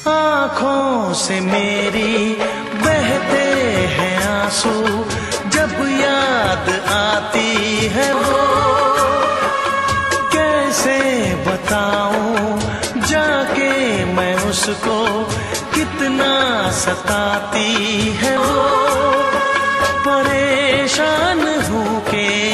आँखों से मेरी बहते हैं आंसू, जब याद आती है वो। कैसे बताऊं जाके मैं उसको, कितना सताती है वो। परेशान हूँ के